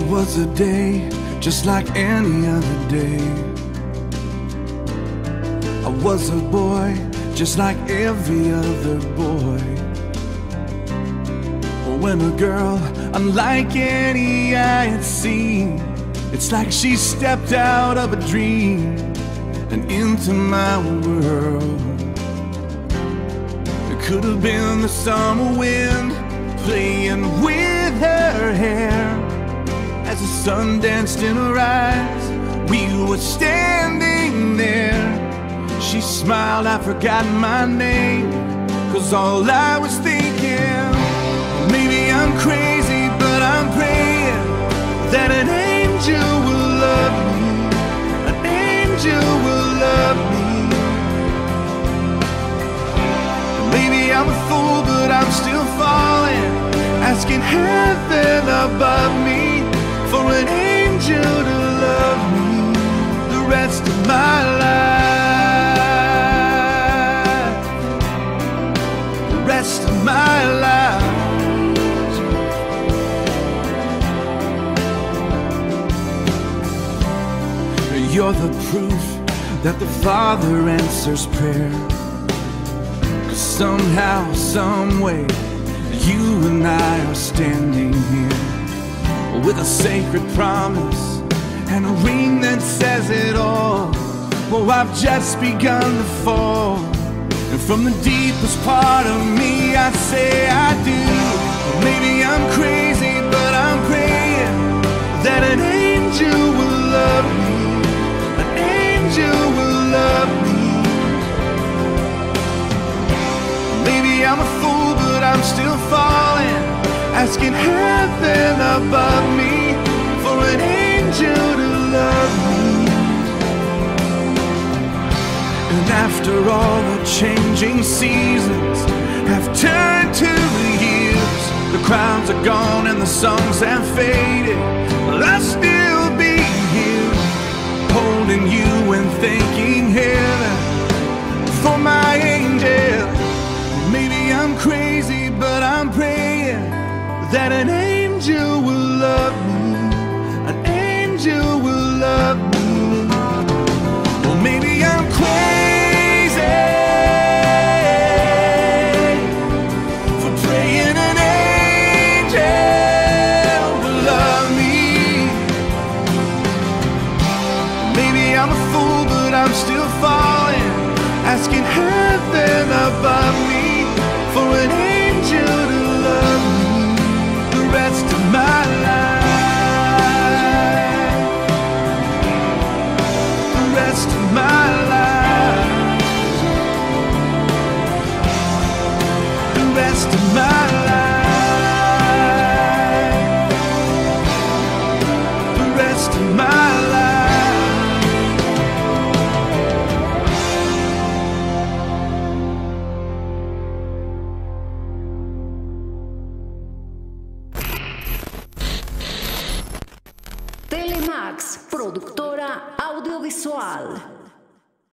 was a day just like any other day. I was a boy just like every other boy. When a girl unlike any I had seen, it's like she stepped out of a dream and into my world. It could have been the summer wind playing with her hair as the sun danced in her eyes. We were standing there. She smiled, I forgot my name, 'cause all I was thinking, maybe I'm crazy, but I'm praying that an angel will love me. An angel will love me. Maybe I'm a fool, but I'm still falling, asking heaven above me for an angel to love me the rest of my life. The rest of my life. You're the proof that the Father answers prayer. 'Cause somehow, someway, you and I are standing here with a sacred promise and a ring that says it all. Oh, I've just begun to fall, and from the deepest part of me I say I do. Maybe I'm crazy, but I'm praying that an angel will love me. An angel will love me. Maybe I'm a fool, but I'm still falling, asking heaven above me for an angel to love me. And after all the changing seasons have turned to years, the crowds are gone and the songs have faded, I'll still be here, holding you and thanking heaven for my angel. Maybe I'm crazy, but I'm praying that an angel will love me. An angel will love me. Well, maybe I'm crazy for praying an angel will love me. Maybe I'm a fool, but I'm still falling, asking heaven above me for an angel to love me the rest of my life. The rest of my life. The rest of my life. The rest of my life. Telemax, productora audiovisual.